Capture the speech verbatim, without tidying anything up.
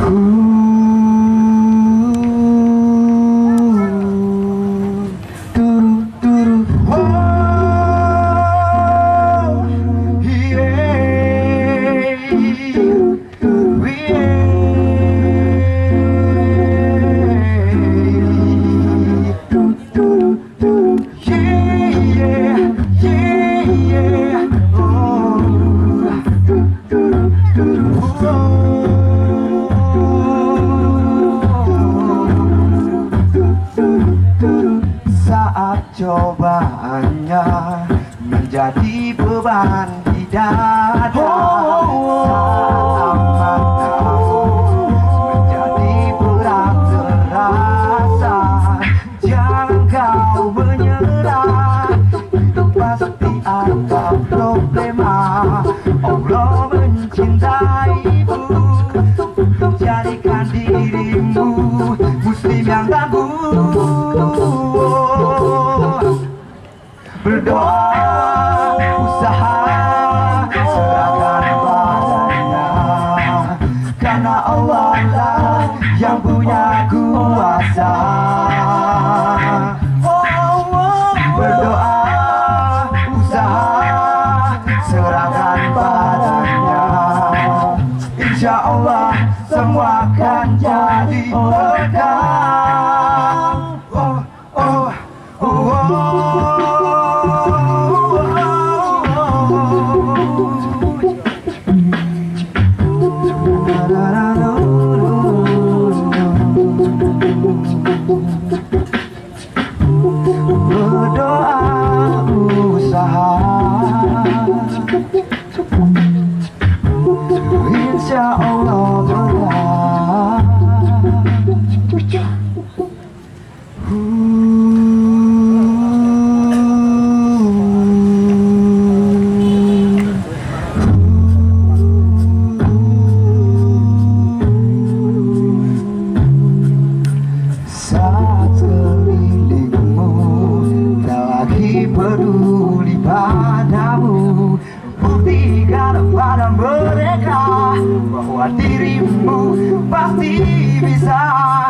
Saat cobaannya menjadi beban di dada, saat amanah menjadi berat terasa, jangan kau menyerah, hidup pasti ada problema. Allah mencintaimu, jadikan dirimu muslim yang tangguh. Berdoa, usaha, serahkan padanya, karena Allah lah yang punya kuasa. Berdoa, usaha, serahkan padanya, insya Allah semua akan jadi berkah. Oh, oh, oh, oh. Berdoa, usaha, insya Allah berkah. Saat kelilingmu tak lagi peduli padamu, buktikan pada mereka bahwa dirimu pasti bisa.